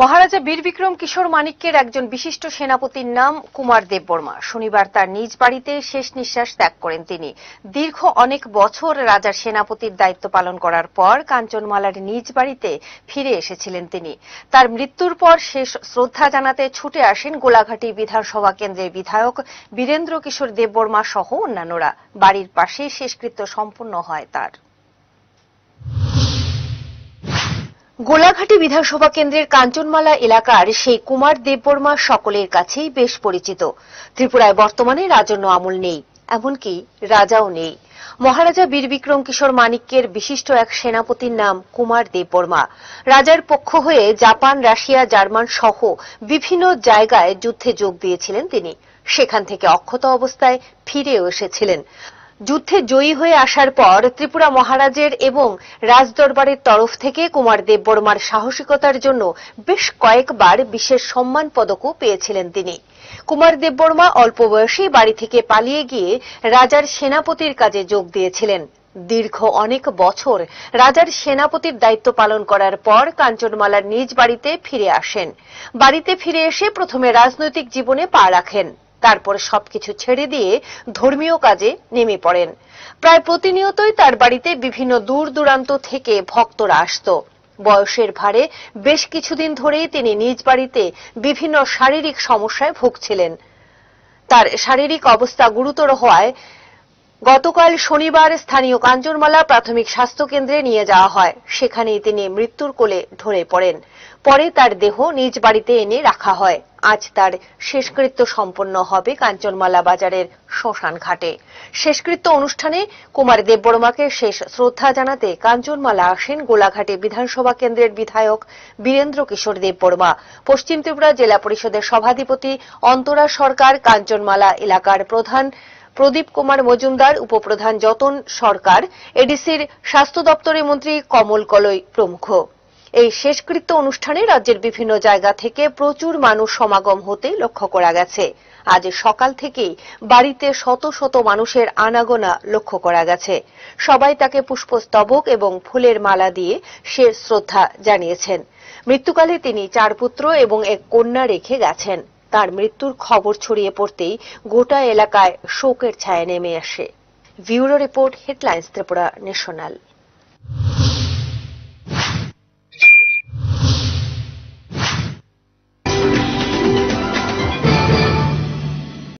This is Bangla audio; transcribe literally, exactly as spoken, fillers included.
মহারাজা বীর বিক্রম কিশোর মানিক্যের একজন বিশিষ্ট সেনাপতির নাম কুমার দেববর্মা। শনিবার তার নিজ বাড়িতে শেষ নিঃশ্বাস ত্যাগ করেন তিনি। দীর্ঘ অনেক বছর রাজার সেনাপতির দায়িত্ব পালন করার পর কাঞ্চনমালার নিজ বাড়িতে ফিরে এসেছিলেন তিনি। তার মৃত্যুর পর শেষ শ্রদ্ধা জানাতে ছুটে আসেন গোলাঘাটি বিধানসভা কেন্দ্রের বিধায়ক বীরেন্দ্র কিশোর দেববর্মা সহ অন্যান্যরা। বাড়ির পাশে শেষকৃত্য সম্পন্ন হয় তার। গোলাঘাটি বিধানসভা কেন্দ্রের কাঞ্চনমালা এলাকার সেই কুমার দেববর্মা সকলের কাছেই বেশ পরিচিত। ত্রিপুরায় বর্তমানে রাজন্য আমল নেই, এমনকি রাজাও নেই। মহারাজা বীর বিক্রম কিশোর মানিক্যের বিশিষ্ট এক সেনাপতির নাম কুমার দেববর্মা। রাজার পক্ষ হয়ে জাপান, রাশিয়া, জার্মান সহ বিভিন্ন জায়গায় যুদ্ধে যোগ দিয়েছিলেন তিনি। সেখান থেকে অক্ষত অবস্থায় ফিরেও এসেছিলেন। যুদ্ধে জয়ী হয়ে আসার পর ত্রিপুরা মহারাজের এবং রাজদরবারের তরফ থেকে কুমার দেববর্মার সাহসিকতার জন্য বেশ কয়েকবার বিশেষ সম্মান পদকও পেয়েছিলেন তিনি। কুমার দেববর্মা অল্প বয়সেই বাড়ি থেকে পালিয়ে গিয়ে রাজার সেনাপতির কাজে যোগ দিয়েছিলেন। দীর্ঘ অনেক বছর রাজার সেনাপতির দায়িত্ব পালন করার পর কাঞ্চনমালার নিজ বাড়িতে ফিরে আসেন। বাড়িতে ফিরে এসে প্রথমে রাজনৈতিক জীবনে পা রাখেন, তারপর সবকিছু ছেড়ে দিয়ে ধর্মীয় কাজে নেমে পড়েন। প্রায় প্রতিনিয়তই তার বাড়িতে বিভিন্ন দূর দূরান্ত থেকে ভক্তরা আসত। বয়সের ভারে বেশ কিছুদিন ধরেই তিনি নিজ বাড়িতে বিভিন্ন শারীরিক সমস্যায় ভুগছিলেন। তার শারীরিক অবস্থা গুরুতর হওয়ায় গতকাল শনিবার স্থানীয় কাঞ্চনমালা প্রাথমিক স্বাস্থ্য কেন্দ্রে নিয়ে যাওয়া হয়। সেখানেই তিনি মৃত্যুর কোলে ঢলে পড়েন। পরে তার দেহ নিজ বাড়িতে এনে রাখা হয়। আজ তার শেষকৃত্য সম্পন্ন হবে কাঞ্চনমালা বাজারের শ্মশান ঘাটে। শেষকৃত্য অনুষ্ঠানে কুমার দেববর্মাকে শেষ শ্রদ্ধা জানাতে কাঞ্চনমালা আসেন গোলাঘাটি বিধানসভা কেন্দ্রের বিধায়ক বীরেন্দ্র কিশোর দেববর্মা, পশ্চিম ত্রিপুরা জেলা পরিষদের সভাধিপতি অন্তরা সরকার, কাঞ্চনমালা এলাকার প্রধান প্রদীপ কুমার মজুমদার, উপপ্রধান যতন সরকার, এডিসির স্বাস্থ্য দপ্তরের মন্ত্রী কমল কলই প্রমুখ। এই শেষকৃত্য অনুষ্ঠানে রাজ্যের বিভিন্ন জায়গা থেকে প্রচুর মানুষ সমাগম হতে লক্ষ্য করা গেছে। আজ সকাল থেকেই বাড়িতে শত শত মানুষের আনাগোনা লক্ষ্য করা গেছে। সবাই তাকে পুষ্পস্তবক এবং ফুলের মালা দিয়ে শেষ শ্রদ্ধা জানিয়েছেন। মৃত্যুকালে তিনি চার পুত্র এবং এক কন্যা রেখে গেছেন। তার মৃত্যুর খবর ছড়িয়ে পড়তেই গোটা এলাকায় শোকের ছায়া নেমে আসে। Bureau report, headlines Tripura national.